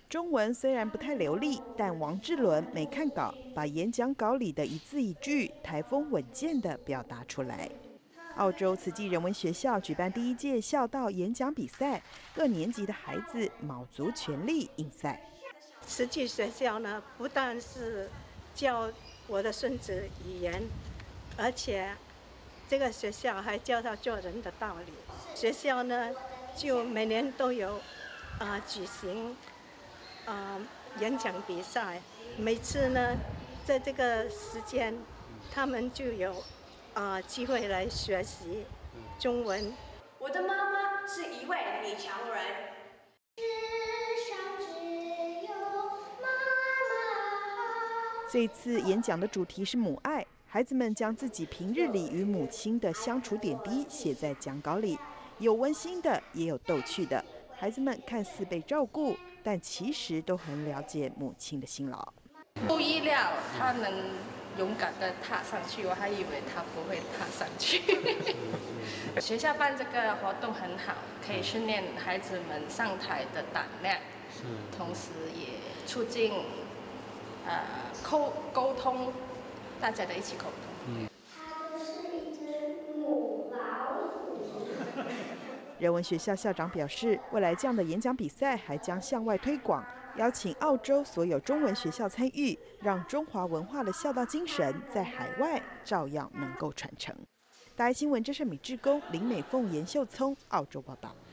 中文虽然不太流利，但王志伦没看稿，把演讲稿里的一字一句台风稳健地表达出来。澳洲慈济人文学校举办第1届孝道演讲比赛，各年级的孩子卯足全力应赛。 慈济学校呢，不但是教我的孙子语言，而且这个学校还教他做人的道理。学校呢，就每年都有举行演讲比赛，每次呢，在这个时间，他们就有机会来学习中文。 我的妈妈是一位女强人。 这次演讲的主题是母爱，孩子们将自己平日里与母亲的相处点滴写在讲稿里，有温馨的，也有逗趣的。孩子们看似被照顾，但其实都很了解母亲的辛劳。 不意料他能勇敢地踏上去，我还以为他不会踏上去。学校办这个活动很好，可以训练孩子们上台的胆量，同时也促进沟通，大家的一起沟通。 它就是一只母老虎。 人文学校校长表示，未来这样的演讲比赛还将向外推广，邀请澳洲所有中文学校参与，让中华文化的孝道精神在海外照样能够传承。大爱新闻真善美志工林美凤、严秀聪，澳洲报道。